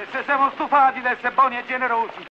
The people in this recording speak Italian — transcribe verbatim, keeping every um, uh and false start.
se siamo stufati di essere buoni e generosi.